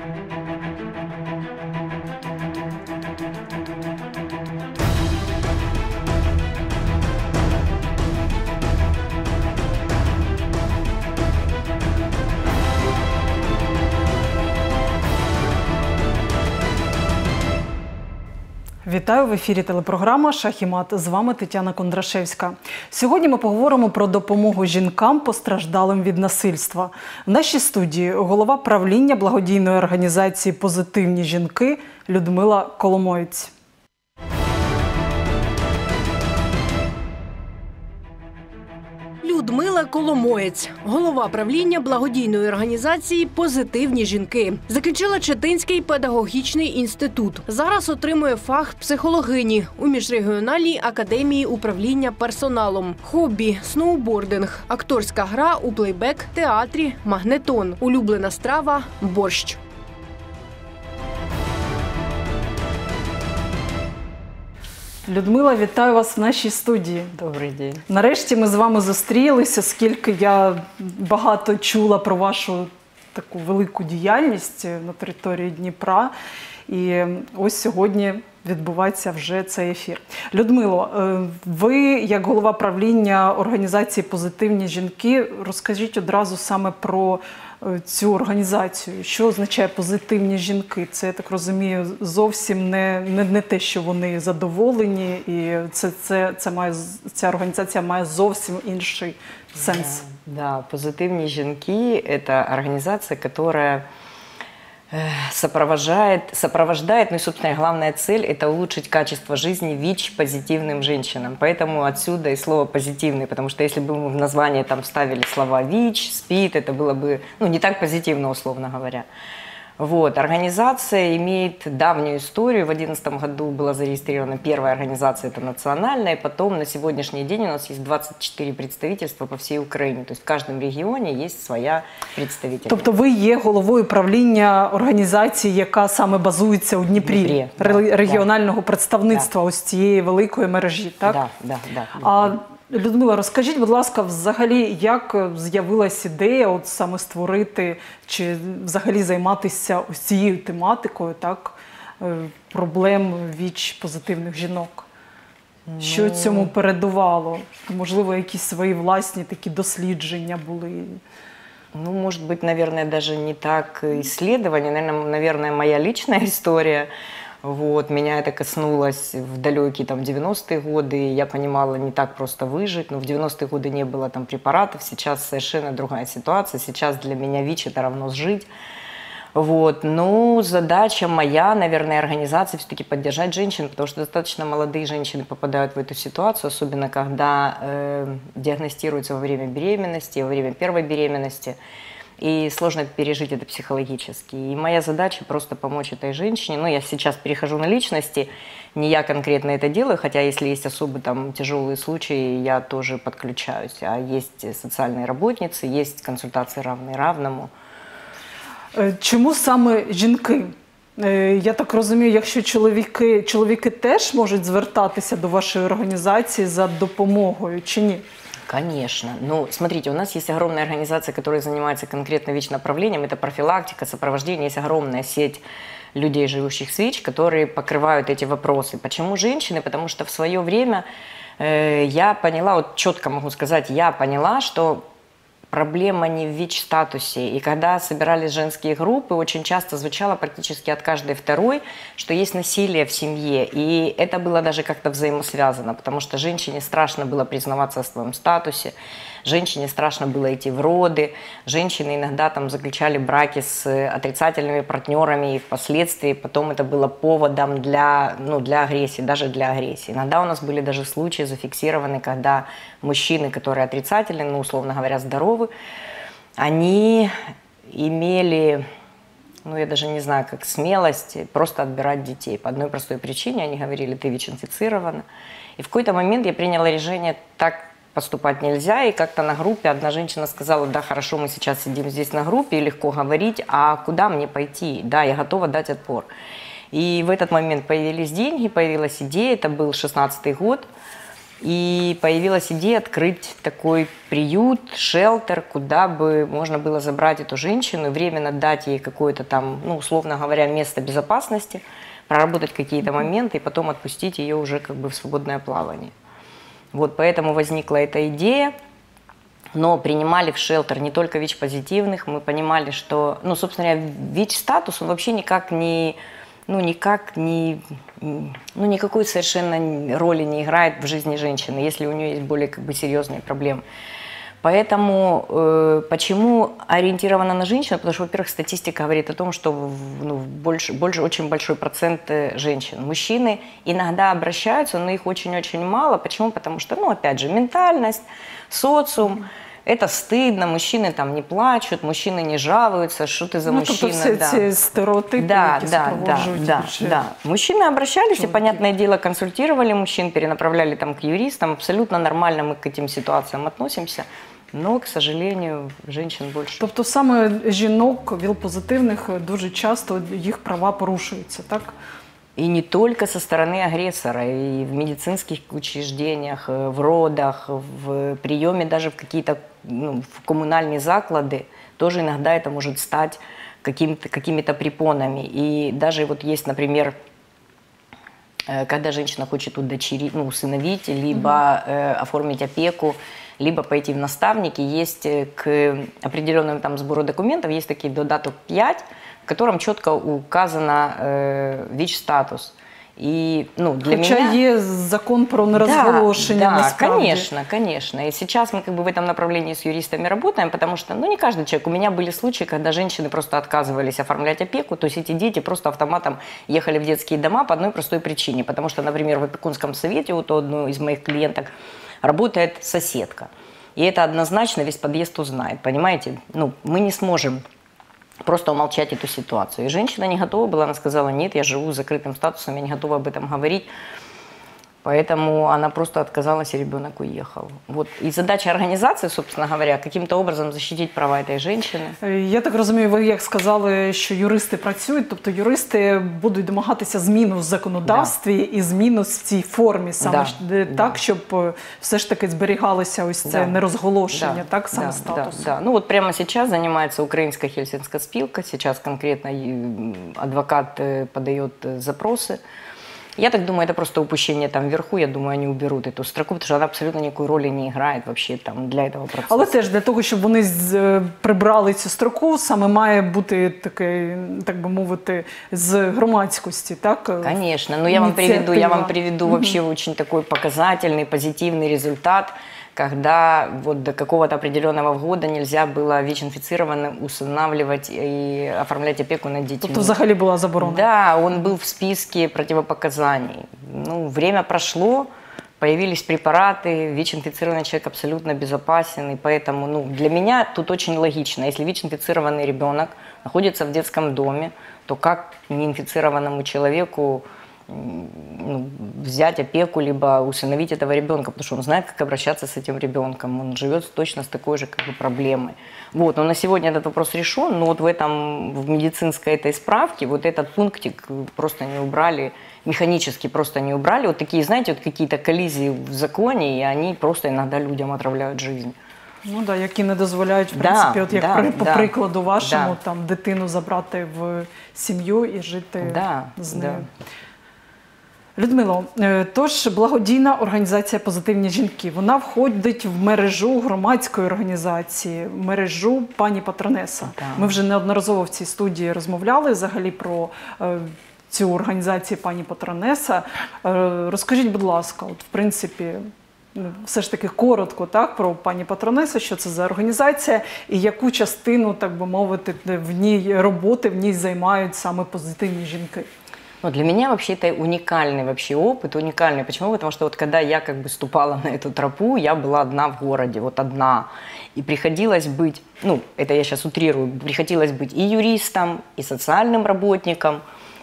Вітаю, в ефірі телепрограма «Шах і мат». З вами Тетяна Кондрашевська. Сьогодні ми поговоримо про допомогу жінкам, постраждалим від насильства. В нашій студії голова правління благодійної організації «Позитивні жінки» Людмила Коломоєць. Людмила Коломоєць, голова правління благодійної організації «Позитивні жінки». Закінчила Читинський педагогічний інститут. Зараз отримує фах психологині у міжрегіональній академії управління персоналом. Хобі – сноубординг, акторська гра у плейбек, театрі, магнетон. Улюблена страва – борщ. Людмила, вітаю вас в нашій студії. Добрий день. Нарешті ми з вами зустрілися, оскільки я багато чула про вашу таку велику діяльність на території Дніпра. І ось сьогодні відбувається вже цей ефір. Людмило, ви, як голова правління організації «Позитивні жінки», розкажіть одразу саме про цю організацію. Що означає «позитивні жінки»? Це, я так розумію, зовсім не те, що вони задоволені, і ця організація має зовсім інший сенс. Да, «Позитивні жінки» – это организация, которая сопровождает, ну и, собственно, главная цель – это улучшить качество жизни ВИЧ-позитивным женщинам. Поэтому отсюда и слово «позитивный», потому что если бы мы в название там вставили слова ВИЧ, СПИД, это было бы не так позитивно, условно говоря. Вот. Организация имеет давнюю историю. В 2011 году была зарегистрирована первая организация, это национальная, и потом на сегодняшний день у нас есть 24 представительства по всей Украине. То есть в каждом регионе есть своя представительница. Тобто ви є головою правління організації, яка саме базується у Дніпрі, регіонального представництва ось цієї великої мережі, так? Да. Людмила, розкажіть, будь ласка, взагалі, як з'явилась ідея от саме створити чи взагалі займатися ось цією тематикою, так, проблем ВІЧ-позитивних жінок? Що цьому передувало? Можливо, якісь свої власні такі дослідження були? Ну, может быть, наверное, даже не так исследование, наверное, моя личная история. Вот, меня это коснулось в далекие 90-е годы, я понимала, не так просто выжить, но в 90-е годы не было там препаратов, сейчас совершенно другая ситуация, сейчас для меня ВИЧ это равно жить. Вот, но задача моя, наверное, организации все-таки поддержать женщин, потому что достаточно молодые женщины попадают в эту ситуацию, особенно когда диагностируются во время беременности, во время первой беременности. И сложно пережить это психологически. И моя задача просто помочь этой женщине. Ну, я сейчас перехожу на личности, не я конкретно это делаю, хотя если есть особо там тяжелые случаи, я тоже подключаюсь. А есть социальные работницы, есть консультации равные равному. Чому саме жінки? Я так розумію, якщо чоловіки теж можуть звертатися до вашої організації за допомогою, чи ні? Конечно. Ну, смотрите, у нас есть огромная организация, которая занимается конкретно ВИЧ-направлением. Это профилактика, сопровождение. Есть огромная сеть людей, живущих с ВИЧ, которые покрывают эти вопросы. Почему женщины? Потому что в свое время я поняла, вот четко могу сказать, я поняла, что проблема не в ВИЧ-статусе. И когда собирались женские группы, очень часто звучало практически от каждой второй, что есть насилие в семье. И это было даже как-то взаимосвязано, потому что женщине страшно было признаваться в своем статусе, женщине страшно было идти в роды, женщины иногда там заключали браки с отрицательными партнерами, и впоследствии потом это было поводом для агрессии, даже для агрессии. Иногда у нас были даже случаи зафиксированы, когда мужчины, которые отрицательны, условно говоря, здоровы, они имели, я даже не знаю, как смелость просто отбирать детей. По одной простой причине они говорили: ты ВИЧ-инфицирована. И в какой-то момент я приняла решение, так поступать нельзя, и как-то на группе одна женщина сказала: да, хорошо, мы сейчас сидим здесь на группе, и легко говорить, а куда мне пойти? Да, я готова дать отпор. И в этот момент появились деньги, появилась идея, это был 16-й год, И появилась идея открыть такой приют, шелтер, куда бы можно было забрать эту женщину и временно дать ей какое-то там, ну, условно говоря, место безопасности, проработать какие-то моменты и потом отпустить ее уже как бы в свободное плавание. Вот поэтому возникла эта идея. Но принимали в шелтер не только ВИЧ-позитивных, мы понимали, что, ну, собственно говоря, ВИЧ-статус, он вообще никакой совершенно роли не играет в жизни женщины, если у нее есть более как бы серьезные проблемы. Поэтому почему ориентирована на женщину? Потому что, во-первых, статистика говорит о том, что очень большой процент женщин. Мужчины иногда обращаются, но их очень-очень мало. Почему? Потому что, ну, опять же, ментальность, социум. Это стыдно, мужчины там не плачут, мужчины не жалуются, что ты за мужчина. Тобто все ці стереотипи, які супроводжують більше. Да. Мужчины обращались и, понятное дело, консультировали мужчин, перенаправляли там к юристам. Абсолютно нормально мы к этим ситуациям относимся. Но, к сожалению, женщин больше. Тобто саме жінок ВІЛ-позитивних дуже часто їх права порушуються, так? И не только со стороны агрессора, и в медицинских учреждениях, в родах, в приеме даже в какие-то в коммунальные заклады, тоже иногда это может стать какими-то препонами. И даже вот есть, например, когда женщина хочет удочерить, усыновить, либо оформить опеку, либо пойти в наставники, есть к определенному там сбору документов, есть такие додаток 5, в котором четко указано ВИЧ-статус. И, для Хоча меня... є закон про неразголошення, насправді. Конечно. И сейчас мы как бы в этом направлении с юристами работаем, потому что, не каждый человек. У меня были случаи, когда женщины просто отказывались оформлять опеку, то есть эти дети просто автоматом ехали в детские дома по одной простой причине. Потому что, например, в опекунском совете, вот у одной из моих клиенток, работает соседка. И это однозначно весь подъезд узнает, понимаете? Мы не сможем просто умолчать эту ситуацию. И женщина не готова была, она сказала, нет, я живу с закрытым статусом, я не готова об этом говорить. Поэтому она просто отказалась, и ребенок уехал. Вот. И задача организации, собственно говоря, каким-то образом защитить права этой женщины. Я так розумію, ви як сказали, що юристи працюють, тобто юристи будуть домагатися зміну в законодавстві і зміну в цій формі, саме так, щоб все ж таки зберігалося ось це нерозголошення, так, саме статусу. Да. Вот прямо сейчас занимается Украинская Хельсинская спилка, сейчас конкретно адвокат подает запросы. Я так думаю, это просто упущение там вверху, я думаю, они уберут эту строку, потому что она абсолютно никакой роли не играет вообще там для этого процесса. Але теж для того, щоб вони прибрали цю строку, саме має бути таке, так би мовити, з громадськості, так? Конечно, но я вам приведу вообще очень такой показательный, позитивный результат, когда вот до какого-то определенного года нельзя было ВИЧ-инфицированным усыновливать и оформлять опеку над детьми. Тобто взагалі була заборона? Да, он был в списке противопоказаний. Время прошло, появились препараты, ВИЧ-инфицированный человек абсолютно безопасен, и поэтому для меня тут очень логично. Если ВИЧ-инфицированный ребенок находится в детском доме, то как неинфицированному человеку взять опеку, либо усыновить этого ребенка, потому что он знает, как обращаться с этим ребенком, он живет точно с такой же проблемой. Но на сегодня этот вопрос решен, но вот в медицинской этой справке вот этот пунктик просто не убрали, механически просто не убрали. Вот такие, знаете, вот какие-то коллизии в законе, и они просто иногда людям отравляют жизнь. Які не дозволяють, в принципі, от як по прикладу вашому, там, дитину забрати в сім'ю і жити з нею. Людмило, тож благодійна організація «Позитивні жінки», вона входить в мережу громадської організації, в мережу пані Патронеса. Ми вже неодноразово в цій студії розмовляли взагалі про цю організацію пані Патронеса. Розкажіть, будь ласка, от в принципі, все ж таки коротко, так, про пані Патронесу, що це за організація і яку частину, так би мовити, в ній роботи, в ній займають саме позитивні жінки. Для меня вообще это уникальный опыт, уникальный. Почему? Потому что когда я ступала на эту тропу, я была одна в городе, одна. И приходилось быть, это я сейчас утрирую, приходилось быть и юристом, и социальным работником,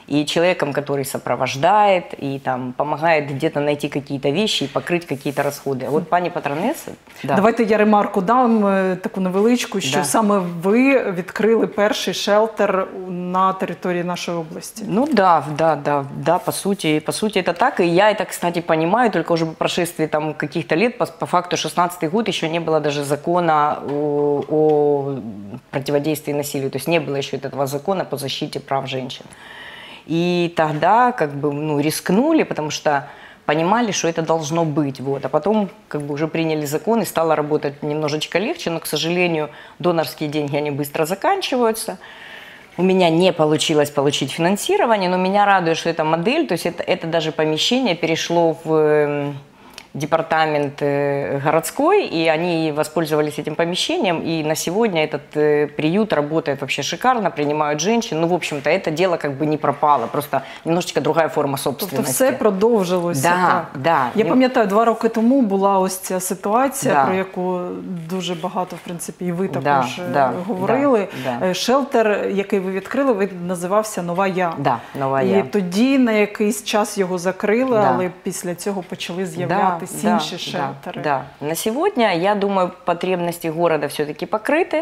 и человеком, который сопровождает, и там помогает где-то найти какие-то вещи и покрыть какие-то расходы. А вот пані Патронеса... Да. Давайте я ремарку дам, таку невеличку, що саме ви відкрили перший шелтер на території нашої області. Ну да, по сути это так. И я это, кстати, понимаю, только уже по прошествии там каких-то лет, по факту 16-й год еще не было даже закона о противодействии насилию, то есть не было еще этого закона по защите прав женщин. И тогда как бы, ну, рискнули, потому что понимали, что это должно быть. Вот. А потом как бы уже приняли закон и стало работать немножечко легче, но, к сожалению, донорские деньги, они быстро заканчиваются. У меня не получилось получить финансирование, но меня радует, что эта модель, то есть это даже помещение перешло в департамент городской, и они воспользовались этим помещением, и на сегодня этот приют работает вообще шикарно, принимают женщин. Ну, в общем-то, это дело как бы не пропало, просто немножечко другая форма собственности. Тобто все продовжилося, да, так? Да. Я пам'ятаю, 2 роки тому була ось ця ситуація, да. про яку дуже багато, в принципі, і ви також говорили. Да. Шелтер, який ви відкрили, називався «Нова Я». Да, «Нова Я». І тоді на якийсь час його закрили, але після цього почали з'являтися інші шелтери. Да. На сегодня, я думаю, потребности города все-таки покрыты.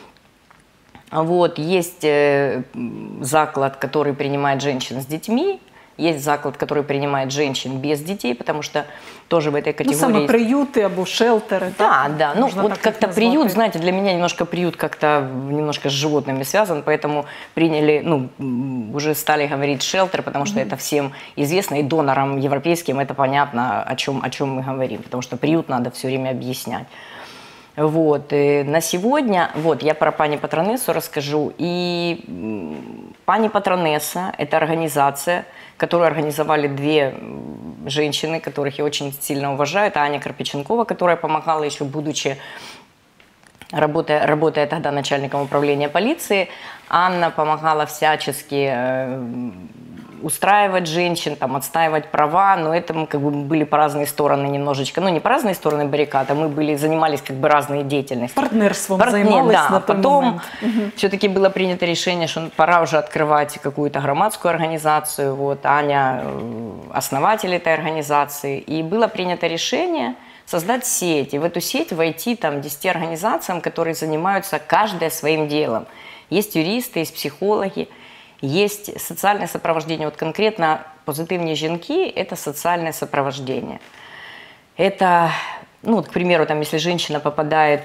Вот, есть заклад, который принимает женщин с детьми, есть заклад, который принимает женщин без детей, потому что тоже в этой категории... Ну, саме приюты або шелтеры. Да. Ну, вот как-то приют, знаете, для меня немножко приют как-то немножко с животными связан, поэтому приняли, ну, уже стали говорить шелтер, потому что это всем известно, и донорам европейским это понятно, о чем мы говорим, потому что приют надо все время объяснять. Вот, и на сегодня, вот, я про пани Патронессу расскажу. И пани Патронесса – это организация, которую организовали 2 женщины, которых я очень сильно уважаю. Это Аня Карпиченкова, которая помогала еще, будучи, работая тогда начальником управления полиции. Анна помогала всячески устраивать женщин, там, отстаивать права, но это мы как бы были по разные стороны немножечко, ну не по разные стороны баррикад, а мы занимались как бы разной деятельностью. Партнерством занимались на тот момент. Потом все-таки было принято решение, что пора уже открывать какую-то громадскую организацию, вот, Аня основатель этой организации, и было принято решение создать сеть, и в эту сеть войти там 10 организациям, которые занимаются каждая своим делом. Есть юристы, есть психологи, есть социальное сопровождение. Вот конкретно позитивные жінки – это социальное сопровождение. Это, ну, вот, к примеру, там, если женщина попадает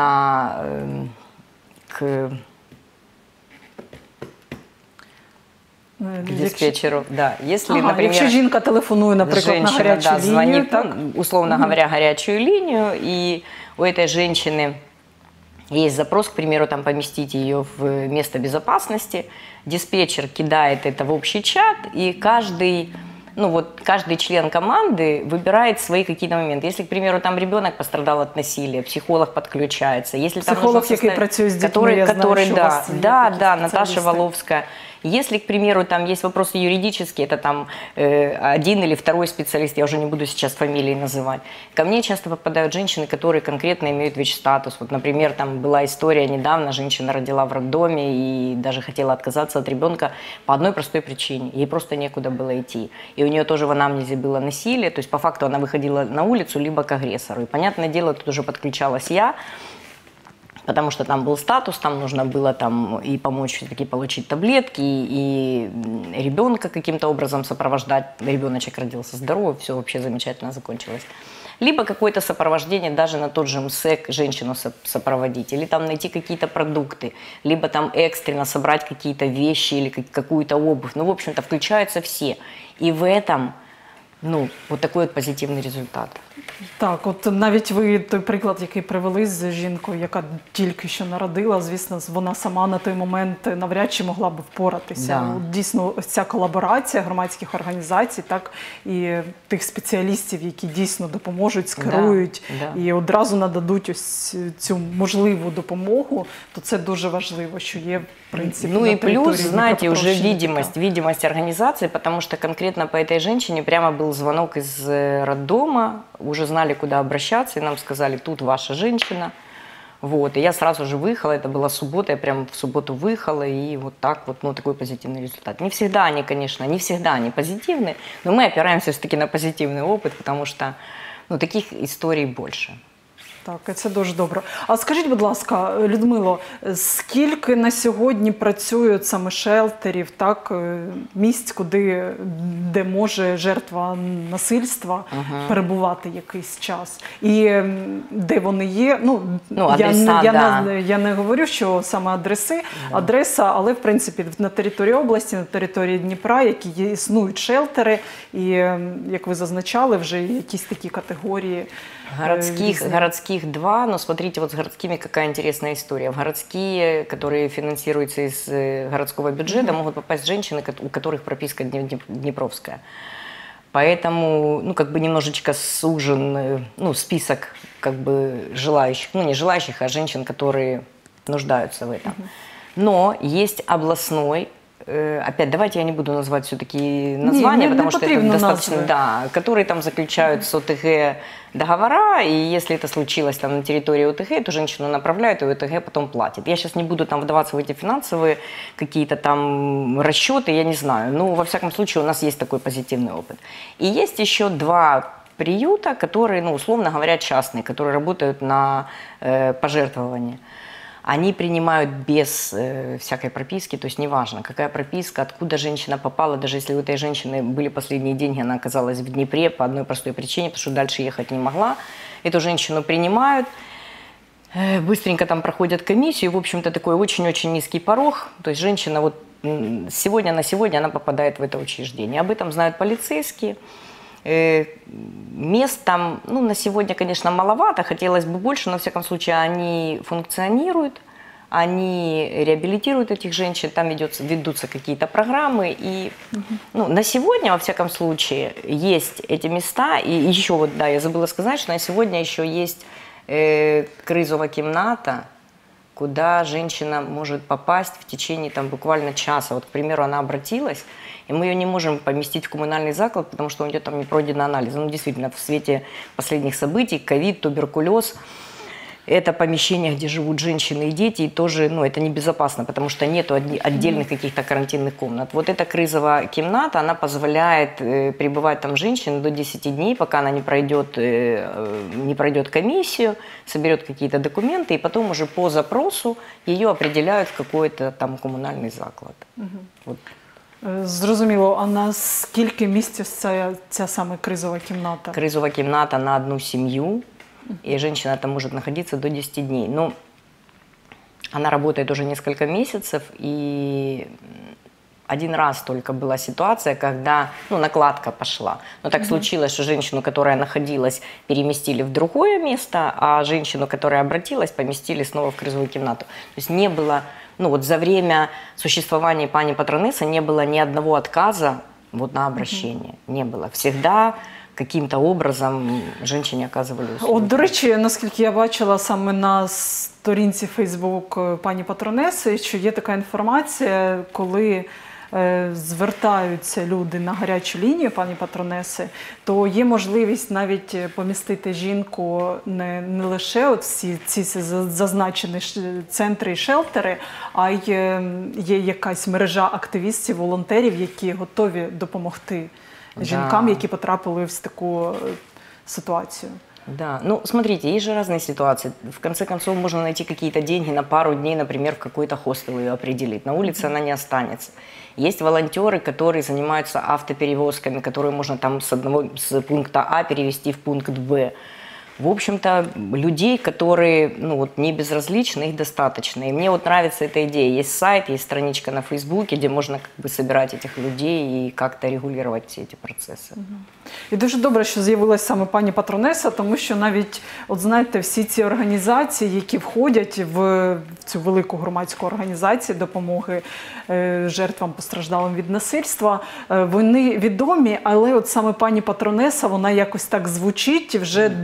к диспетчеру, да. Если, например, якщо жінка телефонує, наприклад, на гарячу лінію, звонит, так? условно говоря, горячую линию, и у этой женщины есть запрос, к примеру, там, поместить ее в место безопасности, диспетчер кидает это в общий чат, и каждый член команды выбирает свои какие-то моменты. Если, к примеру, там ребенок пострадал от насилия, психолог подключается. Если психолог, який працює з дітьми, я знаю, що у вас є такі Наташа спеціалісти. Воловская. Если, к примеру, там есть вопросы юридические, это там 1 или 2 специалист, я уже не буду сейчас фамилии называть. Ко мне часто попадают женщины, которые конкретно имеют ВИЧ-статус. Вот, например, там была история недавно, женщина родила в роддоме и даже хотела отказаться от ребенка по одной простой причине. Ей просто некуда было идти. И у нее тоже в анамнезе было насилие, то есть по факту она выходила на улицу либо к агрессору. И, понятное дело, тут уже подключалась я, потому что там был статус, там нужно было там и помочь все-таки получить таблетки, и ребенка каким-то образом сопровождать. Ребеночек родился здоровый, все вообще замечательно закончилось. Либо какое-то сопровождение даже на тот же МСЭК, женщину сопроводить, или там найти какие-то продукты, либо там экстренно собрать какие-то вещи или какую-то обувь. Ну, в общем-то, включаются все. И в этом, ну, вот такой вот позитивный результат. Так, от навіть ви той приклад, який привели з жінкою, яка тільки що народила, звісно, вона сама на той момент навряд чи могла б впоратися. Да. От, дійсно, ось ця колаборація громадських організацій, так, і тих спеціалістів, які дійсно допоможуть, скерують і одразу нададуть ось цю можливу допомогу, то це дуже важливо, що є, в принципі, ну на и плюс, знаете, уже Дніпропетровщині видимость организации, потому что конкретно по этой женщине прямо был звонок из роддома, уже знали, куда обращаться, и нам сказали, тут ваша женщина, Вот, и я сразу же выехала, это была суббота, я прям в субботу выехала, и вот так вот, ну, такой позитивный результат. Не всегда они, конечно, не всегда они позитивны, но мы опираемся все-таки на позитивный опыт, потому что, ну, таких історій більше. Так, це дуже добре. А скажіть, будь ласка, Людмило, скільки на сьогодні працюють саме шелтерів, так, місць, де може жертва насильства перебувати якийсь час? І де вони є? Я не говорю, що саме адреса, але, в принципі, на території області, на території Дніпра, які існують шелтери, і, як ви зазначали, вже якісь такі категорії. Городских 2, но смотрите, вот с городскими какая интересная история. В городские, которые финансируются из городского бюджета, могут попасть женщины, у которых прописка днепровская. Поэтому, ну, как бы немножечко сужен, ну, список, как бы, желающих, ну, не желающих, а женщин, которые нуждаются в этом. Но есть областной, опять, давайте я не буду называть все-таки названия, потому что это достаточно, да, которые там заключают с ОТГ договора, и если это случилось там на территории ОТГ, эту женщину направляют, и ОТГ потом платит. Я сейчас не буду там вдаваться в эти финансовые какие-то там расчеты, я не знаю, но во всяком случае у нас есть такой позитивный опыт. И есть еще 2 приюта, которые, ну, условно говоря, частные, которые работают на пожертвования. Они принимают без всякой прописки, то есть неважно, какая прописка, откуда женщина попала, даже если у этой женщины были последние деньги, она оказалась в Днепре по одной простой причине, потому что дальше ехать не могла. Эту женщину принимают, быстренько там проходят комиссию, в общем-то такой очень-очень низкий порог, то есть женщина вот сегодня на сегодня она попадает в это учреждение. Об этом знают полицейские. Мест там, ну, на сегодня, конечно, маловато, хотелось бы больше, но, во всяком случае, они функционируют, они реабилитируют этих женщин, там ведутся какие-то программы, и, ну, на сегодня, во всяком случае, есть эти места, и еще вот, да, я забыла сказать, что на сегодня еще есть кризова кімната, куда женщина может попасть в течение там буквально часа. Вот, к примеру, она обратилась, и мы ее не можем поместить в коммунальный заклад, потому что у нее там не пройдены анализы. Ну, действительно, в свете последних событий, ковид, туберкулез, это помещение, где живут женщины и дети, и тоже, ну, это небезопасно, потому что нету отдельных каких-то карантинных комнат. Вот эта кризова кімната, она позволяет пребывать там женщине до 10 дней, пока она не пройдет комиссию, соберет какие-то документы, и потом уже по запросу ее определяют в какой-то там коммунальный заклад. Вот. Зрозуміло, а на скільки місць ця саме кризова кімната? Кризова кімната на одну семью, и женщина там может находиться до 10 дней. Но она работает уже несколько месяцев, и один раз только была ситуация, когда, ну, накладка пошла. Но так случилось, что женщину, которая находилась, переместили в другое место, а женщину, которая обратилась, поместили снова в кризовую кімнату. То есть не было, ну, вот за время существования пани Патронеса не было ни одного отказа вот на обращение. Не было. Всегда каким-то образом женщині оказували услуги. От, до речі, наскільки я бачила саме на сторінці Фейсбук пані Патронеси, що є така інформація, коли звертаються люди на гарячу лінію пані Патронеси, то є можливість навіть помістити жінку не лише от всі ці зазначені центри і шелтери, а й є якась мережа активістів, волонтерів, які готові допомогти жінкам, які потрапили в таку ситуацию. Да, ну смотрите, есть же разные ситуации. В конце концов, можно найти какие-то деньги на пару дней, например, в какой-то хостел ее определить. На улице она не останется. Есть волонтеры, которые занимаются автоперевозками, которые можно там с пункта А перевести в пункт Б. В общем-то, людей, которые, ну, вот, не безразличны, их достаточно. И мне вот нравится эта идея. Есть сайт, есть страничка на Фейсбуке, где можно как бы собирать этих людей и как-то регулировать все эти процессы. І дуже добре, що з'явилася саме пані Патронеса, тому що навіть, от знаєте, всі ці організації, які входять в цю велику громадську організацію допомоги жертвам постраждалим від насильства, вони відомі, але от саме пані Патронеса, вона якось так звучить вже досить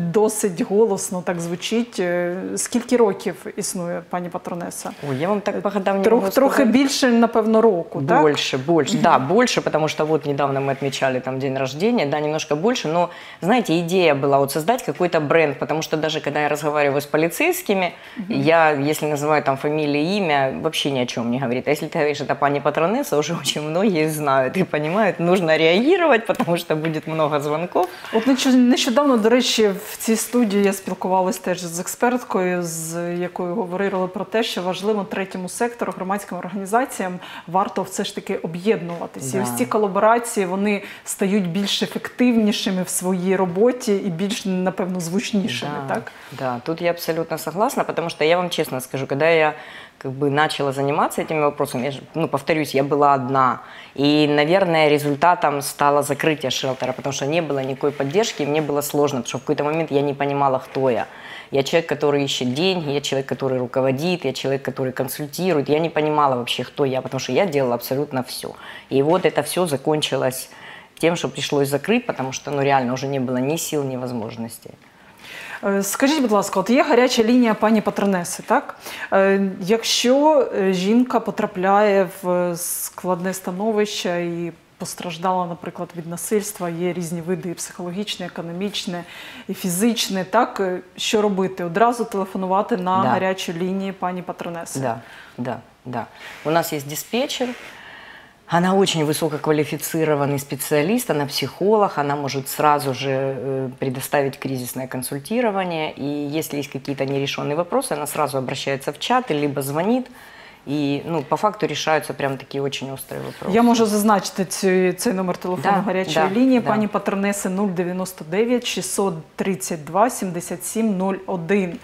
досить голосно так звучить. Скільки років існує пані патронеса? Ой, я вам так по годам не могу Трохи сказать. більше, напевно, року, так? Больше, да, больше, потому что вот недавно мы отмечали там день рождения, да, немножко больше, но, знаете, идея была вот создать какой-то бренд, потому что даже когда я разговариваю с полицейскими, я, если называю там фамилию, имя, вообще ни о чем не говорит. А если ты говоришь, это пани Патронесса, уже очень многие знают и понимают, нужно реагировать, потому что будет много звонков. От нещодавно, до речі, в цій студії я спілкувалася теж з експерткою, з якою говорили про те, що важливо третьому сектору, громадським організаціям варто все ж таки об'єднуватися. І ось ці колаборації, вони стають більш ефективнішими в своїй роботі і більш, напевно, звучнішими, так? Да, тут я абсолютно согласна, потому что я вам честно скажу, когда я как бы начала заниматься этими вопросами, я же, повторюсь, я была одна. И, наверное, результатом стало закрытие шелтера, потому что не было никакой поддержки, и мне было сложно, потому что в какой-то момент я не понимала, кто я. Я человек, который ищет деньги, я человек, который руководит, я человек, который консультирует. Я не понимала вообще, кто я, потому что я делала абсолютно все. И вот это все закончилось тем, что пришлось закрыть, потому что, реально уже не было ни сил, ни возможностей. Скажіть, будь ласка, от є гаряча лінія пані Патронеси, так? Якщо жінка потрапляє в складне становище і постраждала, наприклад, від насильства, є різні види і психологічне, економічне, і фізичне, так? Що робити? Одразу телефонувати на гарячу лінію пані Патронеси? Да. У нас есть диспетчер. Она очень высококвалифицированный специалист, она психолог, она может сразу же предоставить кризисное консультирование. И если есть какие-то нерешенные вопросы, она сразу обращается в чат, либо звонит. І по факту рішаються прям такі дуже гострі питання. Я можу зазначити цей номер телефону гарячої лінії. Пані Патронеси 099 632 7701.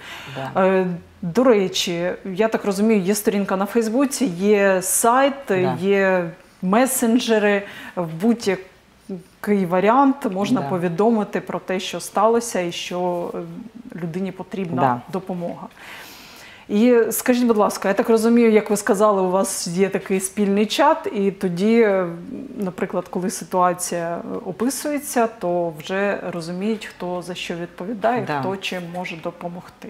До речі, я так розумію, є сторінка на Фейсбуці, є сайт, є месенджери, в будь-який варіант можна повідомити про те, що сталося і що людині потрібна допомога. І скажіть, будь ласка, я так розумію, як ви сказали, у вас є такий спільний чат, і тоді, наприклад, коли ситуація описується, то вже розуміють, хто за що відповідає, хто чим може допомогти.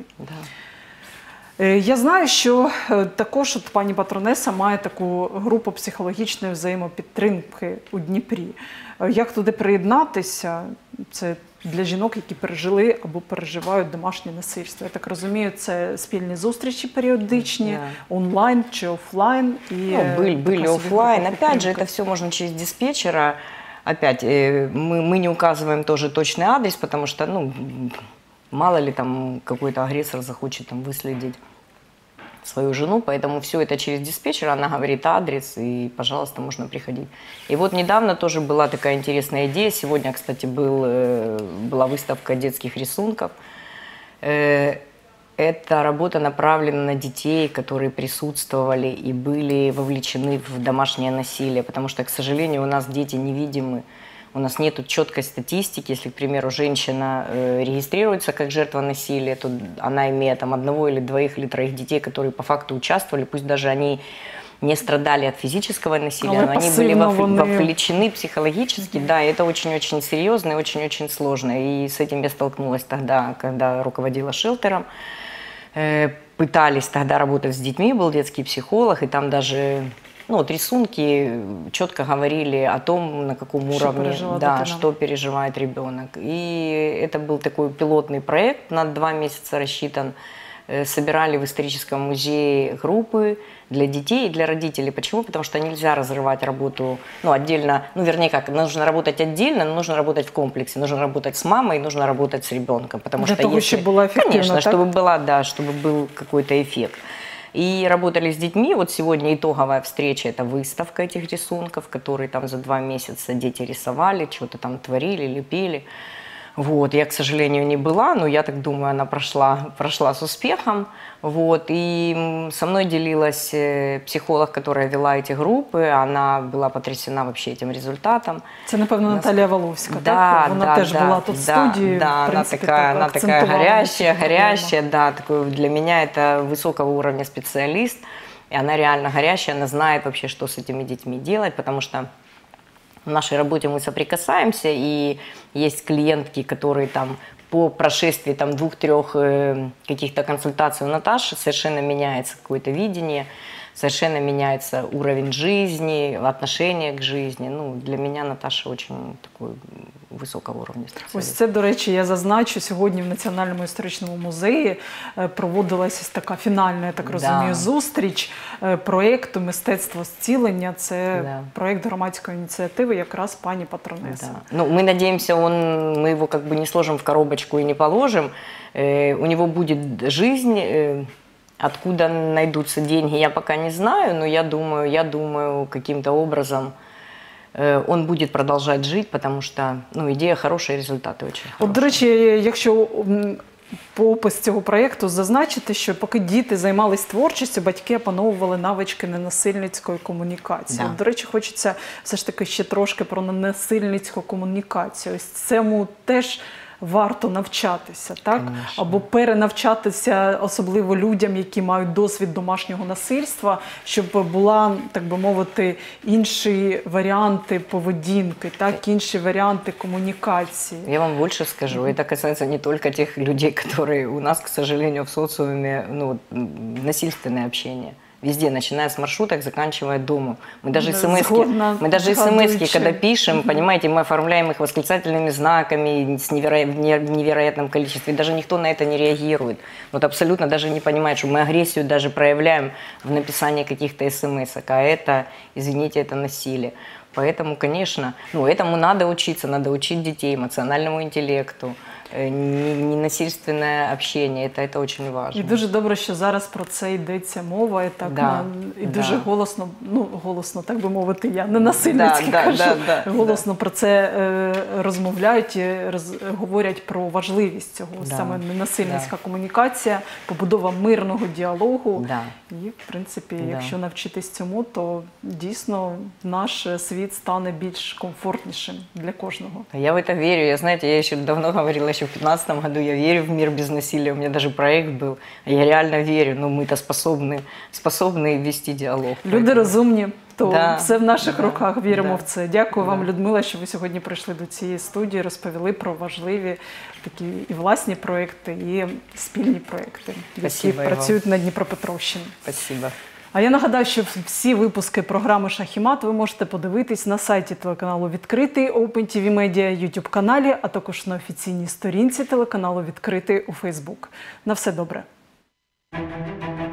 Я знаю, що також от пані Патронеса має таку групу психологічної взаємопідтримки у Дніпрі. Як туди приєднатися? Це для жінок, які пережили або переживають домашнє насильство. Я так розумію, це спільні зустрічі періодичні, онлайн чи офлайн. Были офлайн. Опять же, это все можно через диспетчера. Опять, мы не указываем тоже точный адрес, потому что, мало ли там какой-то агрессор захочет там выследить свою жену, поэтому все это через диспетчера, она говорит адрес, и, пожалуйста, можно приходить. И вот недавно тоже была такая интересная идея, сегодня, кстати, была выставка детских рисунков. Эта работа направлена на детей, которые присутствовали и были вовлечены в домашнее насилие, потому что, к сожалению, у нас дети невидимы. У нас нет четкой статистики. Если, к примеру, женщина регистрируется как жертва насилия, то она имеет там одного или двоих или троих детей, которые по факту участвовали, пусть даже они не страдали от физического насилия, но они были вовлечены психологически. Да, и это очень-очень серьезно и очень-очень сложно. И с этим я столкнулась тогда, когда руководила шелтером. Пытались тогда работать с детьми, был детский психолог, и там даже... рисунки четко говорили о том, на каком уровне, что переживает ребенок. И это был такой пилотный проект, на 2 месяца рассчитан. Собирали в историческом музее группы для детей и для родителей. Почему? Потому что нельзя разрывать работу отдельно, нужно работать отдельно, но нужно работать в комплексе. Нужно работать с мамой, нужно работать с ребенком. Потому для что того, чтобы было эффективно, конечно, так? чтобы был какой-то эффект. И работали с детьми. Вот сегодня итоговая встреча, это выставка этих рисунков, которые там за 2 месяца дети рисовали, что-то там творили, лепили. Вот. Я, к сожалению, не была, но я так думаю, она прошла с успехом. Вот. И со мной делилась психолог, которая вела эти группы. Она была потрясена вообще этим результатом. Це, напевно, Наталія Воловська, да, так? Вона теж була тут в студії. Да, она такая горящая, да, такой, для меня это высокого уровня специалист. И она реально горящая, она знает вообще, что с этими детьми делать, потому что в нашей работе мы соприкасаемся, и есть клиентки, которые там по прошествии там 2-3 каких-то консультаций у Наташи совершенно меняется какое-то видение, совершенно меняется уровень жизни, отношение к жизни. Ну, для меня Наташа очень такой високого уровня спеціаліст. Ось це, до речі, я зазначу, сьогодні в Національному історичному музеї проводилася така фінальна, я так розумію, зустріч проєкту «Мистецтво зцілення». Це проєкт громадської ініціативи якраз пані Патронеси. Ну, мы надеемся, мы его как бы не сложим в коробочку и не положим. У него будет жизнь. Откуда найдутся деньги, я пока не знаю, но я думаю, каким-то образом он будет продолжать жить, потому что, ну, идея хорошая, результаты очень хорошие. От, до речі, якщо по опису цього проєкту зазначити, що поки діти займались творчістю, батьки опановували навички ненасильницької комунікації. От, до речі, хочеться все ж таки ще трошки про ненасильницьку комунікацію. Ось цьому теж варто навчатися, так? Конечно. Або перенавчатися, особливо людям, які мають досвід домашнього насильства, щоб була, так би мовити, інші варіанти поведінки, так? Інші варіанти комунікації. Я вам больше скажу, это касается не только тех людей, которые у нас, к сожалению, в социуме, ну, насильственное общение. Везде, начиная с маршруток, заканчивая домом. Мы даже смс-ки, когда пишем, понимаете, мы оформляем их восклицательными знаками с невероятным количеством. И даже никто на это не реагирует. Вот абсолютно даже не понимает, что мы агрессию даже проявляем в написании каких-то смс-ок. А это, извините, это насилие. Поэтому, конечно, ну, этому надо учить детей, эмоциональному интеллекту. Ненасильственне общення, це дуже важливо. І дуже добре, що зараз про це йдеться мова, і так і дуже голосно, ну, голосно, так би мовити, я не насильницьки кажу, голосно про це розмовляють і говорять про важливість цього, саме ненасильницька комунікація, побудова мирного діалогу. І, в принципі, якщо навчитись цьому, то дійсно наш світ стане більш комфортнішим для кожного. Я в це вірю. Я, знаєте, я ще давно говорила, еще в 2015 году, я верю в мир без насилия, у меня даже проект был, я реально верю, но мы-то способны вести диалог. Люди розумні, то все в наших руках, віримо в це. Дякую вам, Людмила, що ви сьогодні прийшли до цієї студії, розповіли про важливі такі і власні проекти, і спільні проекти, які працюють на Дніпропетровщині. Спасибо. А я нагадаю, що всі випуски програми «Шах і мат» ви можете подивитись на сайті телеканалу «Відкритий», Open TV Media, YouTube-каналі, а також на офіційній сторінці телеканалу «Відкритий» у Facebook. На все добре.